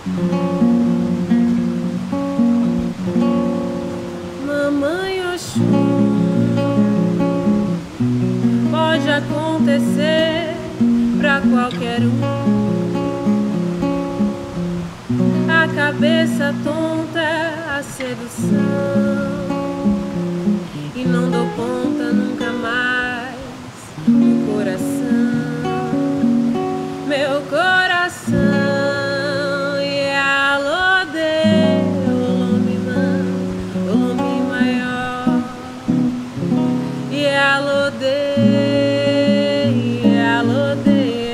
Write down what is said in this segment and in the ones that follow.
Mamãe Oxum, pode acontecer pra qualquer um. A cabeça tonta, a sedução, e não dou conta nunca mais do coração, meu coração. E alô de Olomimã, Olomi maior, e alô de, e alô de,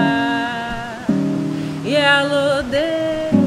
e alô de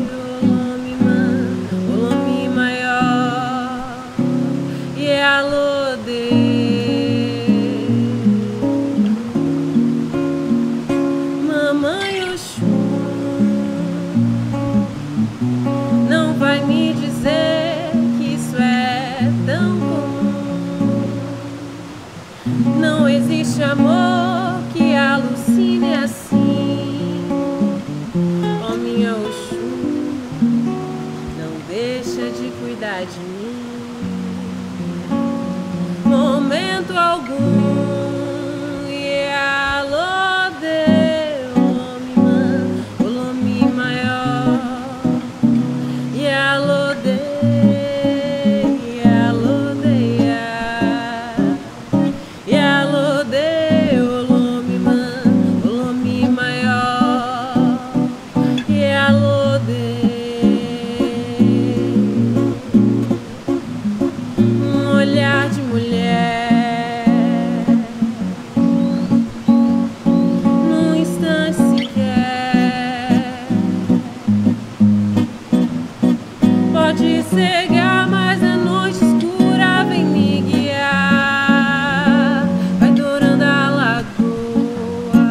amor que alucine assim. Ó minha Oxum, não deixa de cuidar de mim momento algum. E alô de Olomimã, Olomi maior, e alô de, e alô de, e alô de cegar, mas a noite escura vem me guiar, vai dourando a lagoa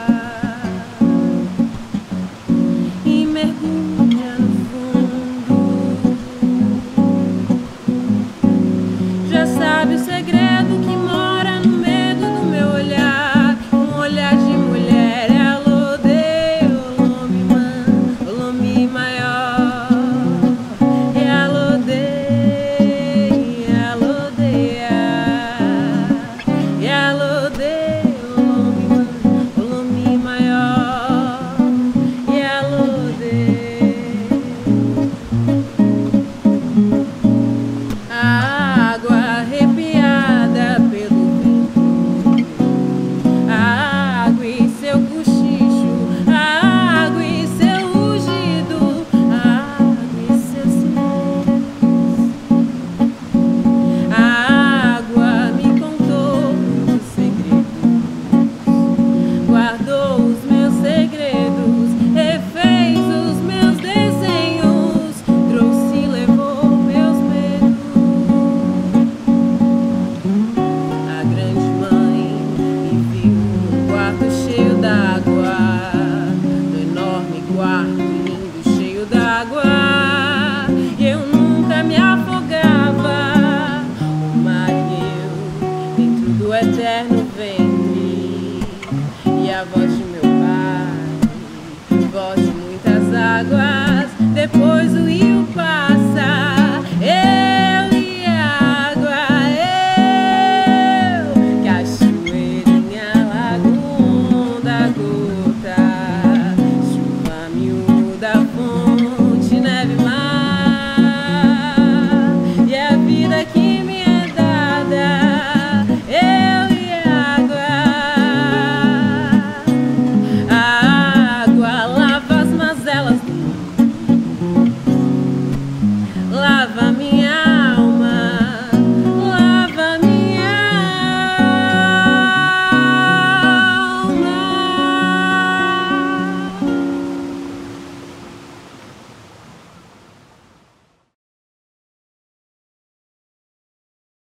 e mergulha no fundo. Já sabe o segredo que mora no medo do meu olhar, um olhar de mulher. É alô de Olomimã, Olomi maior. Depois o